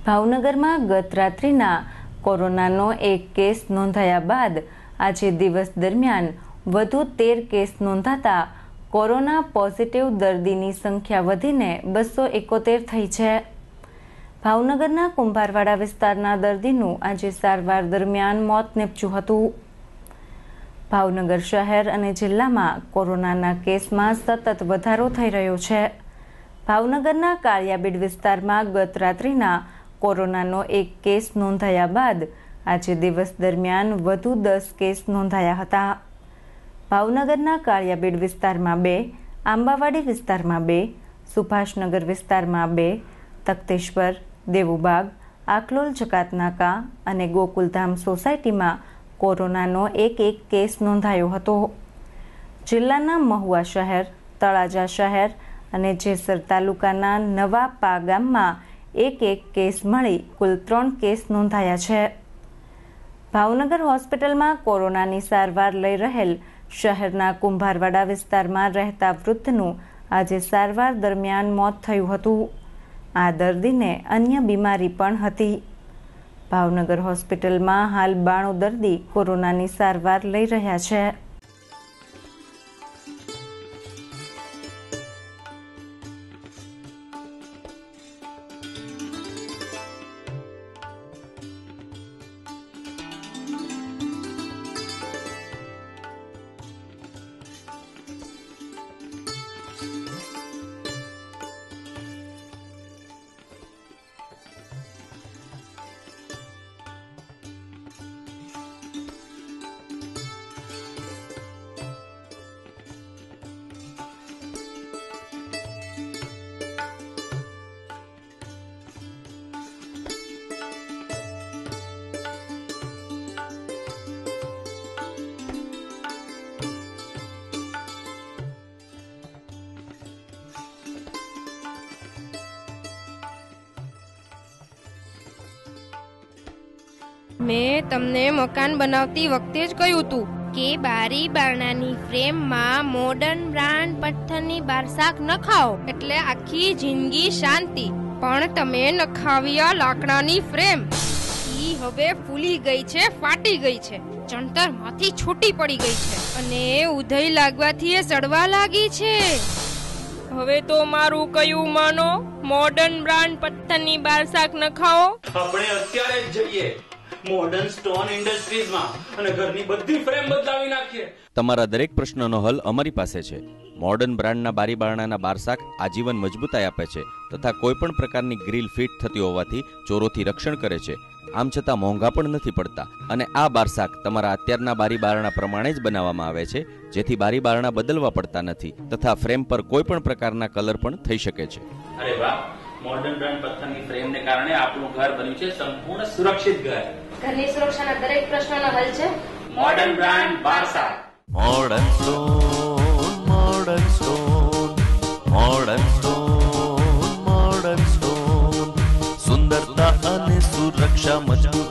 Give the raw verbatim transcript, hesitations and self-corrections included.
भावनगर में गत रात्रिना कोरोनानो एक केस नोंधाया बाद आज दिवस दरमियान वधु तेर केस नोंधाता कोरोना पॉजिटिव दर्दीनी संख्या वधीने बसो एकोतेर थई छे। भावनगरना कुंभारवाड़ा विस्तारना दर्दीनुं आज सारवार दरमियान मौत निपज्युं हतुं। भावनगर शहर अने जिल्लामां कोरोनाना केसमां सतत वधारो थई रह्यो छे। भावनगरना काळियाबीड विस्तारमां गत रात्रिना कोरोनानो एक केस नोंधाया बाद आज दिवस दरमियान वधु दस केस नोंधाया हता। भावनगरना काळियाबीड विस्तारमां बे, आंबावाड़ी विस्तारमां बे, सुभाषनगर विस्तारमां बे, तख्तेश्वर, देवुबाग, आकलोल जकातनाका अने गोकुलधाम सोसायटीमां कोरोनानो एक एक केस नोंधायो हतो। जिल्लाना महुआ शहर, तळाजा शहर अने जेसर तालुकाना नवा पा गाममां एक एक केस मळी कुल त्रण केस नोंधाया छे। भावनगर होस्पिટલમાં કોરોનાની સારવાર લઈ રહેલ શહેરના કુંભારવાડા વિસ્તારમાં રહેતા વૃદ્ધનું આજે સારવાર દરમિયાન મોત થયું હતું। આ દર્દીને અન્ય બીમારી પણ હતી। ભાવનગર હોસ્પિટલમાં હાલ બાણું દર્દી કોરોનાની સારવાર લઈ રહ્યા છે। मैं तमने मकान बनावती वखते ज कह्युं हतुं के बारी बारणानी फ्रेम में मॉडर्न ब्रांड पत्थरनी बारसाक नखाओ एटले आखी जिंदगी शांति। पण तमे नखाव्या लाकडानी फ्रेम ई हवे फूली गई छे, फाटी गई छे, चणतर माथी छूटी पड़ी गई छे अने उधई लागवाथी ए सड़वा लागी छे। हवे तो मारू कયું मानो मॉडर्न ब्रांड पत्थरनी बारसाक नखाओ। આપણે અત્યારે જ જઈએ મોડર્ન સ્ટોન ઇન્ડસ્ટ્રીઝ માં અને ઘરની બધી ફ્રેમ બદલાવી નાખીએ। તમારા દરેક પ્રશ્નનો હલ અમારી પાસે છે। મોડર્ન બ્રાન્ડના બારી બારણાના બારસાક આજીવન મજબૂતાઈ આપે છે તથા કોઈપણ પ્રકારની ગ્રીલ ફિટ થતી હોવાથી ચોરોથી રક્ષણ કરે છે। આમ છતાં મોંઘા પણ નથી પડતા અને આ બારસાક તમારા અત્યારના બારી બારણા પ્રમાણે જ બનાવવામાં આવે છે જેથી બારી બારણા બદલવા પડતા નથી તથા ફ્રેમ પર કોઈપણ પ્રકારના કલર પણ થઈ શકે છે। અરે વાહ, મોડર્ન બ્રાન્ડ પથ્થરની ફ્રેમને કારણે આપણું ઘર બન્યું છે સંપૂર્ણ સુરક્ષિત ઘર। ઘરની સુરક્ષાના દરેક પ્રશ્નોનો હલ છે મોડર્ન બ્રાન્ડ બારસા। Modern stone, modern stone, modern stone, modern stone, સુંદરતા અને સુરક્ષા મજબૂત